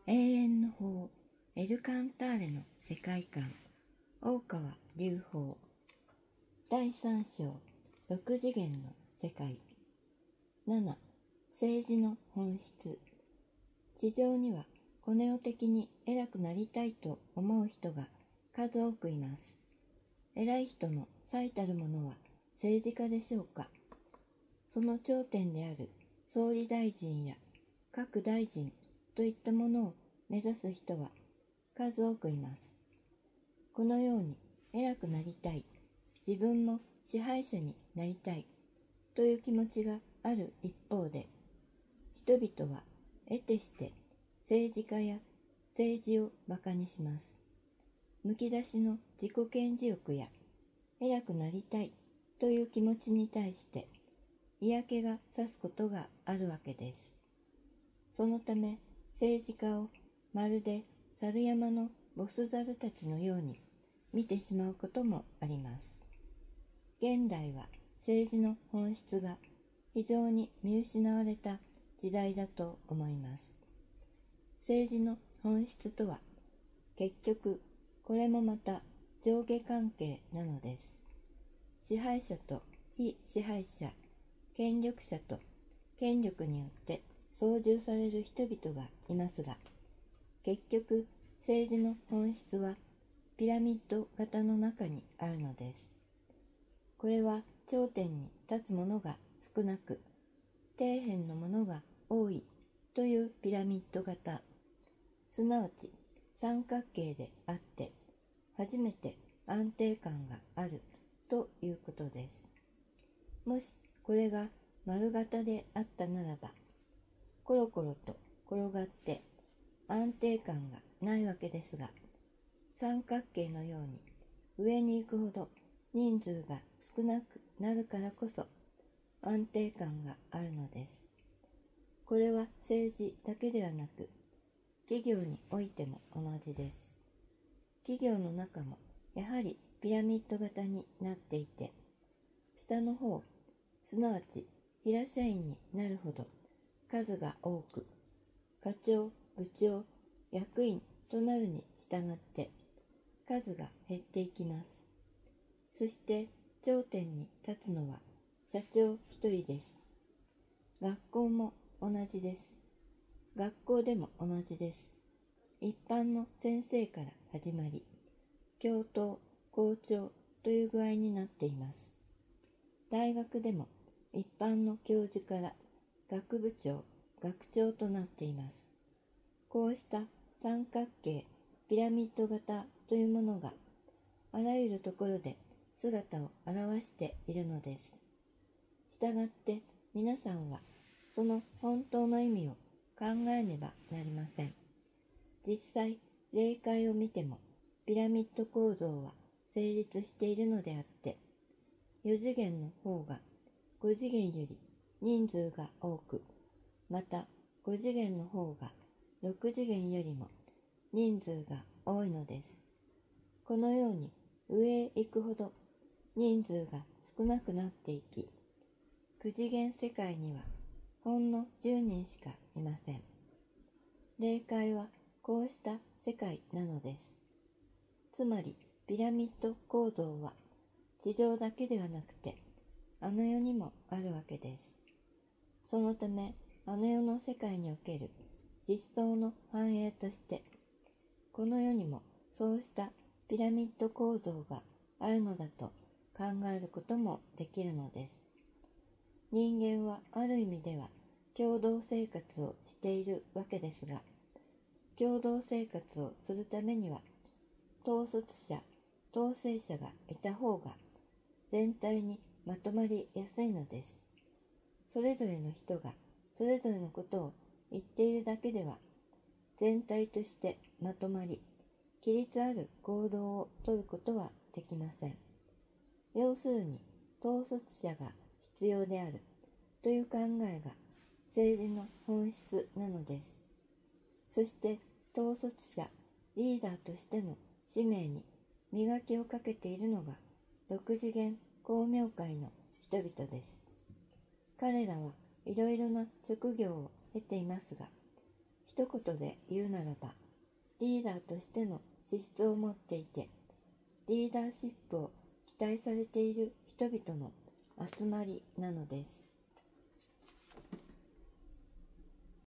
永遠の法エルカンターレの世界観、大川隆法。第3章、6次元の世界。7、政治の本質。地上にはこの世的に偉くなりたいと思う人が数多くいます。偉い人の最たるものは政治家でしょうか。その頂点である総理大臣や各大臣といったものを目指す人は数多くいます。このように偉くなりたい、自分も支配者になりたいという気持ちがある一方で、人々は得てして政治家や政治を馬鹿にします。むき出しの自己顕示欲や偉くなりたいという気持ちに対して嫌気がさすことがあるわけです。そのため政治家をまるで猿山のボス猿たちのように見てしまうこともあります。現代は政治の本質が非常に見失われた時代だと思います。政治の本質とは結局これもまた上下関係なのです。支配者と非支配者、権力者と権力によって操縦される人々がいますが、結局政治の本質はピラミッド型の中にあるのです。これは頂点に立つものが少なく、底辺のものが多いというピラミッド型、すなわち三角形であって、初めて安定感があるということです。もしこれが丸型であったならば、コロコロと転がって安定感がないわけですが、三角形のように上に行くほど人数が少なくなるからこそ安定感があるのです。これは政治だけではなく、企業においても同じです。企業の中もやはりピラミッド型になっていて、下の方、すなわち平社員になるほど数が多く、課長、部長、役員となるに従って数が減っていきます。そして頂点に立つのは社長一人です。学校も同じです。学校でも同じです。一般の先生から始まり、教頭、校長という具合になっています。大学でも一般の教授から学部長、学長となっています。こうした三角形、ピラミッド型というものがあらゆるところで姿を現しているのです。したがって皆さんはその本当の意味を考えねばなりません。実際、霊界を見てもピラミッド構造は成立しているのであって、4次元の方が5次元より人数が多く、また5次元の方が6次元よりも人数が多いのです。このように上へ行くほど人数が少なくなっていき、9次元世界にはほんの10人しかいません。霊界はこうした世界なのです。つまりピラミッド構造は地上だけではなくてあの世にもあるわけです。そのためあの世の世界における実相の繁栄として、この世にもそうしたピラミッド構造があるのだと考えることもできるのです。人間はある意味では共同生活をしているわけですが、共同生活をするためには統率者、統制者がいた方が全体にまとまりやすいのです。それぞれの人がそれぞれのことを言っているだけでは全体としてまとまり、規律ある行動をとることはできません。要するに統率者が必要であるという考えが政治の本質なのです。そして統率者、リーダーとしての使命に磨きをかけているのが6次元光明会の人々です。彼らはいろいろな職業を経ていますが、 一言で言うならば、リーダーとしての資質を持っていて、リーダーシップを期待されている人々の集まりなのです。